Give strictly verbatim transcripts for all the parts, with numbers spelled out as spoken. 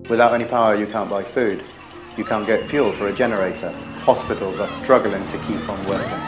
Without any power, you can't buy food. You can't get fuel for a generator. Hospitals are struggling to keep on working.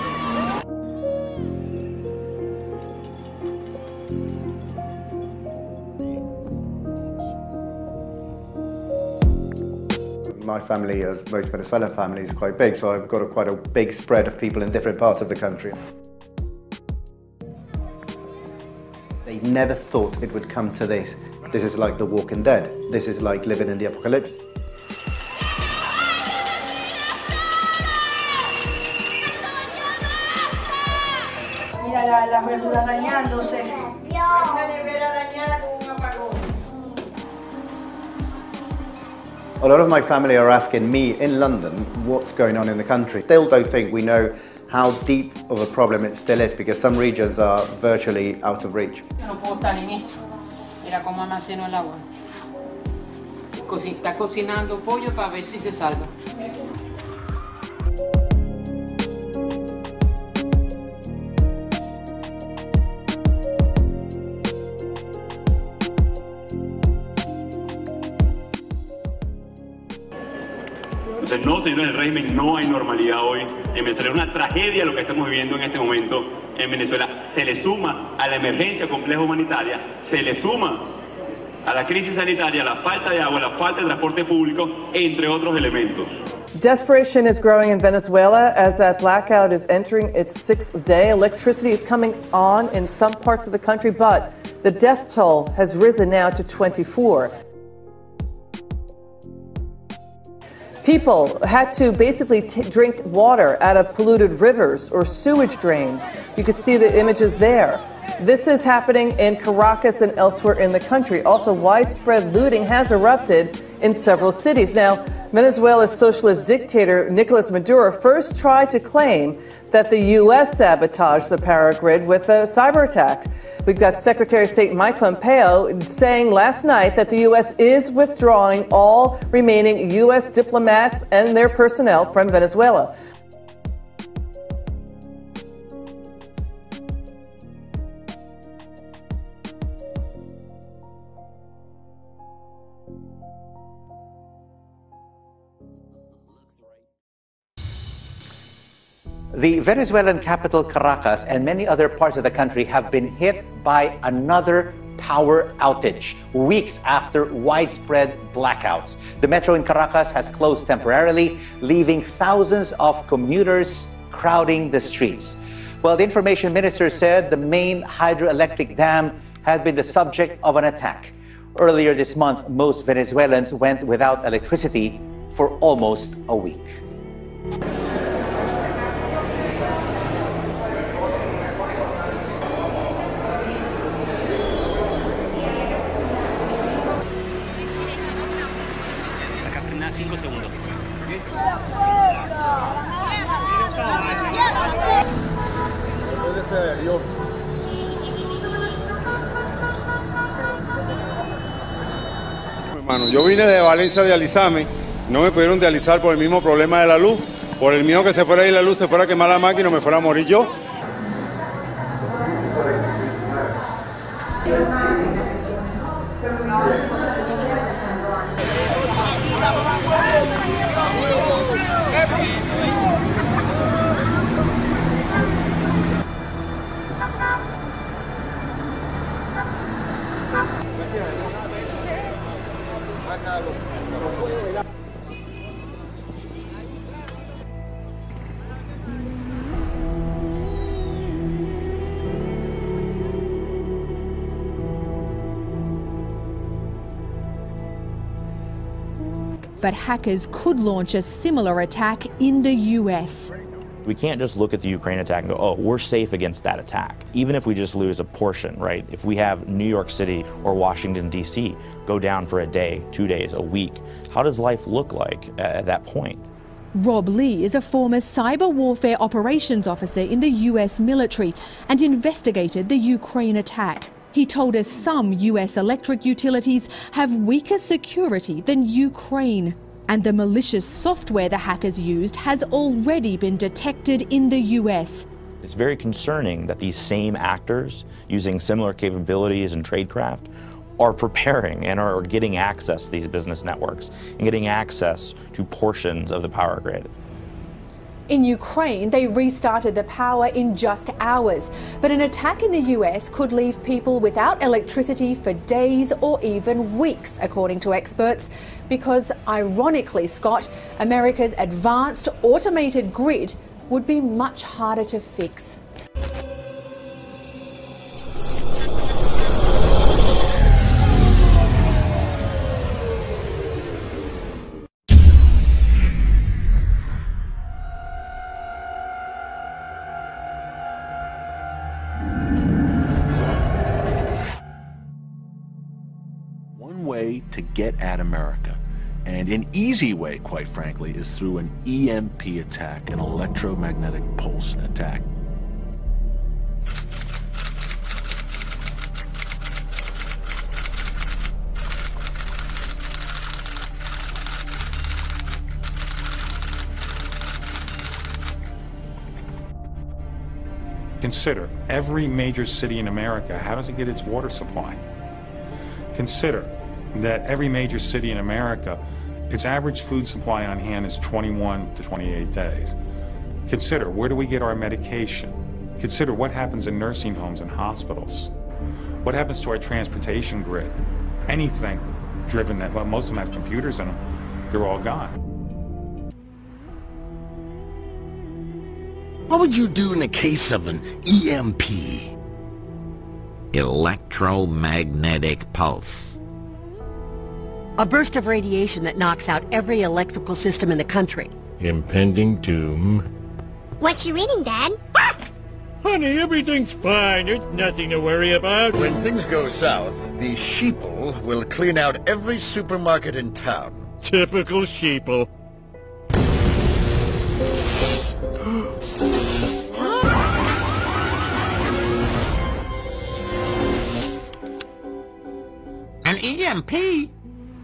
My family, as most Venezuelan families, is quite big, so I've got a, quite a big spread of people in different parts of the country. They never thought it would come to this. This is like The Walking Dead. This is like living in the apocalypse. Mira la, las verduras dañándose. Una nevera dañada con un apagón. A lot of my family are asking me in London what's going on in the country. Still don't think we know how deep of a problem it still is, because some regions are virtually out of reach. No puedo estar en esto. Mira cómo almaceno el agua. Está cocinando pollo para ver si se salva. Entonces, no, señores del régimen, no hay normalidad hoy en Venezuela. Es una tragedia lo que estamos viviendo en este momento en Venezuela. Se le suma a la emergencia compleja humanitaria, se le suma a la crisis sanitaria, la falta de agua, la falta de transporte público, entre otros elementos. Desperation is growing in Venezuela as that blackout is entering its sixth day. Electricity is coming on in some parts of the country, but the death toll has risen now to twenty-four. People had to basically t drink water out of polluted rivers or sewage drains. You could see the images there. This is happening in Caracas and elsewhere in the country. Also, widespread looting has erupted in several cities. Now, Venezuela's socialist dictator Nicolas Maduro first tried to claim that the U S sabotaged the power grid with a cyber attack. We've got Secretary of State Mike Pompeo saying last night that the U S is withdrawing all remaining U S diplomats and their personnel from Venezuela. The Venezuelan capital, Caracas, and many other parts of the country have been hit by another power outage, weeks after widespread blackouts. The metro in Caracas has closed temporarily, leaving thousands of commuters crowding the streets. Well, the information minister said the main hydroelectric dam had been the subject of an attack. Earlier this month, most Venezuelans went without electricity for almost a week. cinco segundos. Hermano, yo vine de Valencia a dializarme, no me pudieron dializar por el mismo problema de la luz, por el miedo que se fuera a ir la luz, se fuera a quemar la máquina y me fuera a morir yo. But hackers could launch a similar attack in the U S. We can't just look at the Ukraine attack and go, oh, we're safe against that attack. Even if we just lose a portion, right? If we have New York City or Washington, D C go down for a day, two days, a week, how does life look like at that point? Rob Lee is a former cyber warfare operations officer in the U S military and investigated the Ukraine attack. He told us some U S electric utilities have weaker security than Ukraine. And the malicious software the hackers used has already been detected in the U S. It's very concerning that these same actors, using similar capabilities and tradecraft, are preparing and are getting access to these business networks and getting access to portions of the power grid. In Ukraine, they restarted the power in just hours, but an attack in the U S could leave people without electricity for days or even weeks, according to experts, because, ironically, Scott, America's advanced automated grid would be much harder to fix. To get at America, and an easy way, quite frankly, is through an E M P attack, an electromagnetic pulse attack. Consider every major city in America, how does it get its water supply? Consider that every major city in America, its average food supply on hand is twenty-one to twenty-eight days. Consider, where do we get our medication? Consider what happens in nursing homes and hospitals. What happens to our transportation grid? Anything driven that, well, most of them have computers in them, they're all gone. What would you do in the case of an E M P? Electromagnetic pulse. A burst of radiation that knocks out every electrical system in the country. Impending doom. What you reading, Dad? Honey, everything's fine. It's nothing to worry about. When things go south, the sheeple will clean out every supermarket in town. Typical sheeple. An E M P?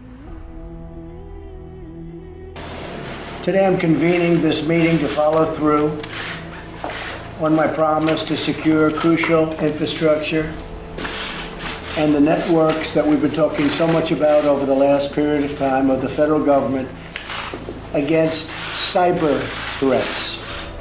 Today I'm convening this meeting to follow through on my promise to secure crucial infrastructure and the networks that we've been talking so much about over the last period of time of the federal government against cyber threats.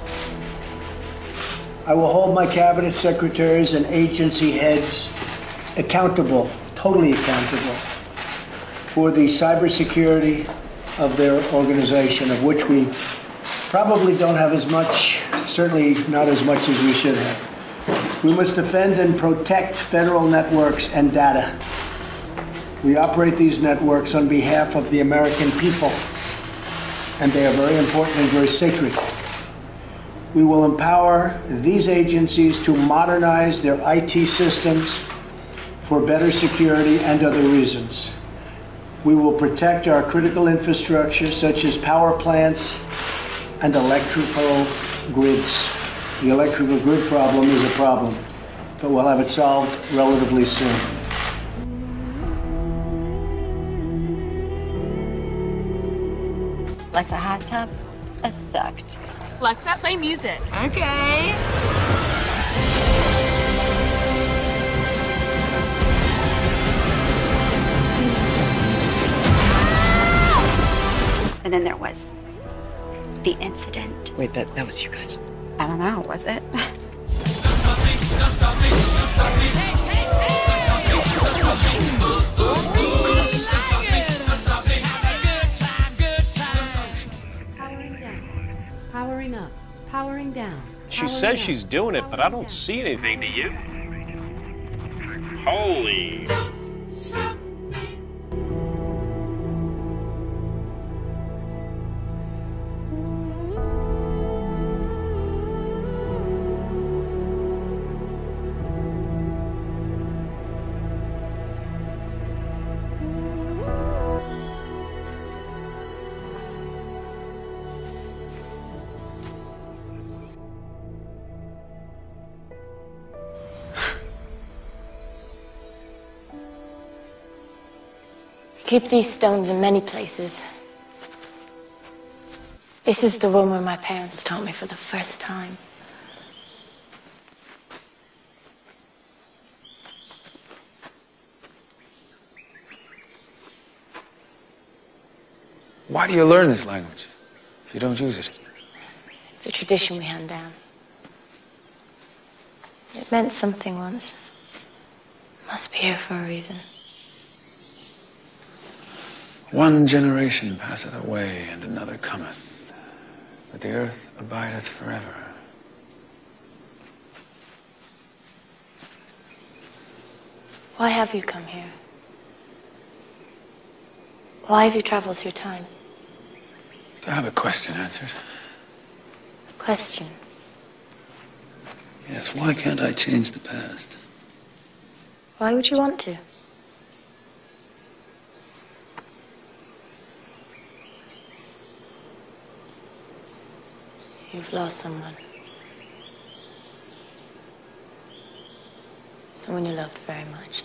I will hold my cabinet secretaries and agency heads accountable, totally accountable, for the cybersecurity of their organization, of which we probably don't have as much, certainly not as much as we should have. We must defend and protect federal networks and data. We operate these networks on behalf of the American people, and they are very important and very sacred. We will empower these agencies to modernize their I T systems for better security and other reasons. We will protect our critical infrastructure, such as power plants and electrical grids. The electrical grid problem is a problem, but we'll have it solved relatively soon. What's a hot tub? A sucked. Alexa, play music. Okay. And then there was the incident. Wait, that, that was you guys? I don't know, was it? Powering down. Powering up. Powering down. She says she's doing it, but I don't see anything. Do you? Holy. Keep these stones in many places. This is the room where my parents taught me for the first time. Why do you learn this language if you don't use it? It's a tradition we hand down. It meant something once. Must be here for a reason. One generation passeth away, and another cometh, but the earth abideth forever. Why have you come here? Why have you traveled through time? To have a question answered. Question. Yes, why can't I change the past? Why would you want to? You've lost someone. Someone you loved very much.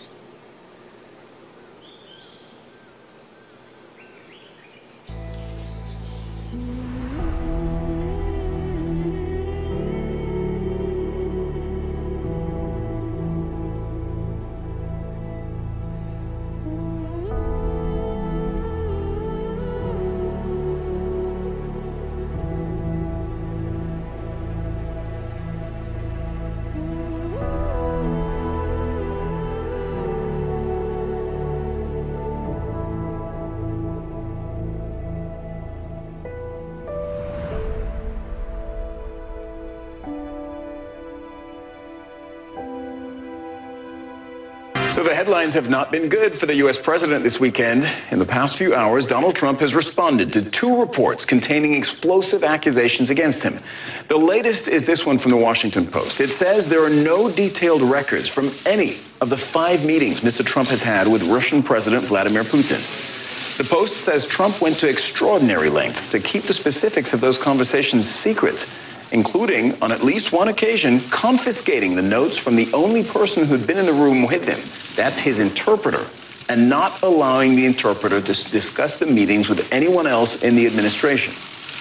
So the headlines have not been good for the U S president this weekend. In the past few hours, Donald Trump has responded to two reports containing explosive accusations against him. The latest is this one from the Washington Post. It says there are no detailed records from any of the five meetings Mister Trump has had with Russian President Vladimir Putin. The Post says Trump went to extraordinary lengths to keep the specifics of those conversations secret, including, on at least one occasion, confiscating the notes from the only person who'd been in the room with him. That's his interpreter, and not allowing the interpreter to discuss the meetings with anyone else in the administration.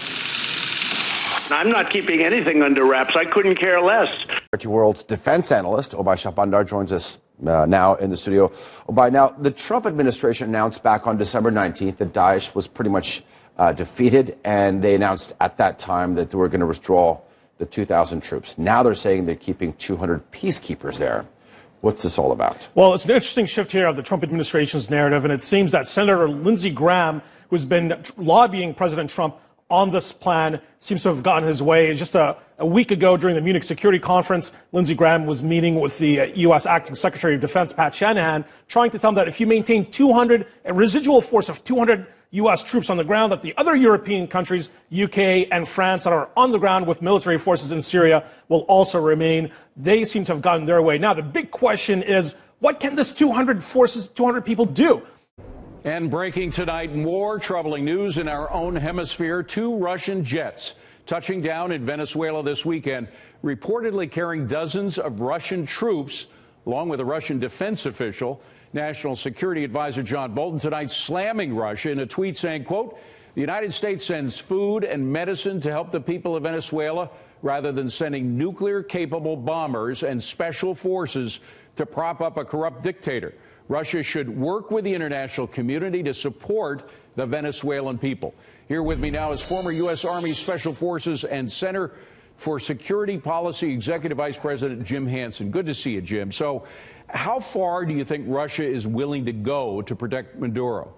I'm not keeping anything under wraps. I couldn't care less. World's defense analyst, Obay Shahbandar, joins us uh, now in the studio. Obay, now, the Trump administration announced back on December nineteenth that Daesh was pretty much uh, defeated, and they announced at that time that they were going to withdraw the two thousand troops. Now they're saying they're keeping two hundred peacekeepers there. What's this all about? Well, it's an interesting shift here of the Trump administration's narrative, and it seems that Senator Lindsey Graham, who's been lobbying President Trump on this plan, seems to have gotten his way. Just a, a week ago during the Munich Security Conference, Lindsey Graham was meeting with the uh, U S Acting Secretary of Defense, Pat Shanahan, trying to tell him that if you maintain two hundred, a residual force of two hundred U S troops on the ground, that the other European countries, U K and France, that are on the ground with military forces in Syria will also remain. They seem to have gotten their way. Now, the big question is, what can this two hundred forces, two hundred people do? And breaking tonight, more troubling news in our own hemisphere. Two Russian jets touching down in Venezuela this weekend, reportedly carrying dozens of Russian troops, along with a Russian defense official. National Security Advisor John Bolton tonight slamming Russia in a tweet saying, quote, the United States sends food and medicine to help the people of Venezuela rather than sending nuclear-capable bombers and special forces to prop up a corrupt dictator. Russia should work with the international community to support the Venezuelan people. Here with me now is former U S Army Special Forces and Center for Security Policy Executive Vice President Jim Hansen. Good to see you, Jim. So how far do you think Russia is willing to go to protect Maduro?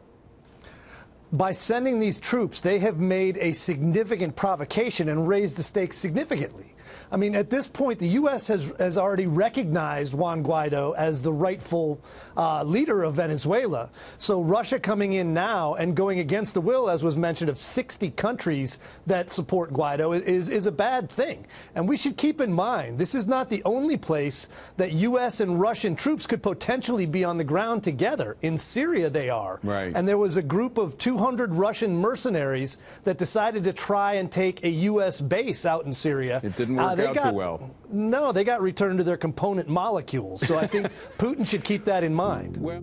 By sending these troops, they have made a significant provocation and raised the stakes significantly. I mean, at this point, the U S has, has already recognized Juan Guaido as the rightful uh, leader of Venezuela. So Russia coming in now and going against the will, as was mentioned, of sixty countries that support Guaido is, is a bad thing. And we should keep in mind, this is not the only place that U S and Russian troops could potentially be on the ground together. In Syria, they are. Right. And there was a group of two hundred Russian mercenaries that decided to try and take a U S base out in Syria. It didn't work Uh, they out got, too well. No, they got returned to their component molecules. So I think Putin should keep that in mind. Well,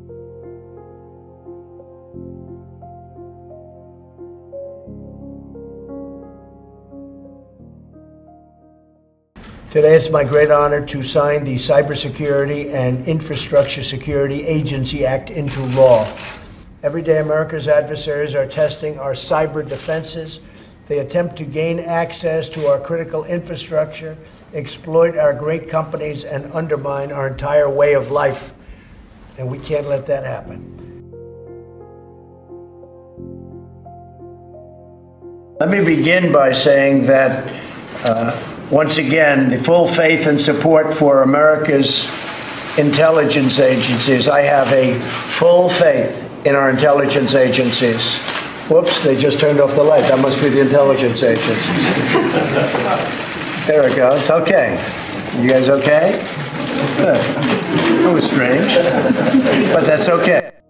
Today, it's my great honor to sign the Cybersecurity and Infrastructure Security Agency Act into law. Every day, America's adversaries are testing our cyber defenses. They attempt to gain access to our critical infrastructure, exploit our great companies, and undermine our entire way of life. And we can't let that happen. Let me begin by saying that, uh, once again, the full faith and support for America's intelligence agencies. I have a full faith in our intelligence agencies. Whoops, they just turned off the light. That must be the intelligence agencies. There it goes. Okay. You guys okay? Good. That was strange, but that's okay.